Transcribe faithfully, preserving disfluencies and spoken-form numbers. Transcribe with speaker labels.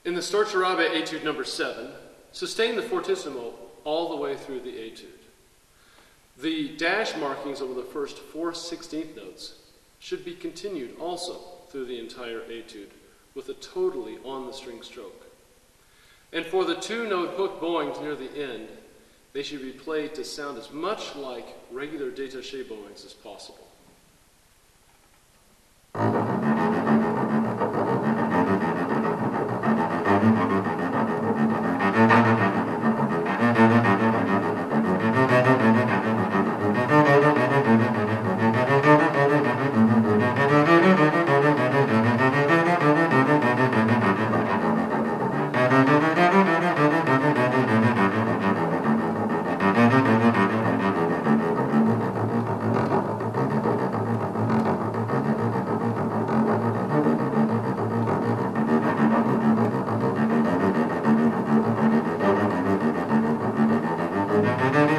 Speaker 1: In the Storch-Hrabe Etude number seven, sustain the fortissimo all the way through the etude. The dash markings over the first four sixteenth notes should be continued also through the entire etude with a totally on the string stroke. And for the two-note hook bowings near the end, they should be played to sound as much like regular détaché bowings as possible.
Speaker 2: Thank you.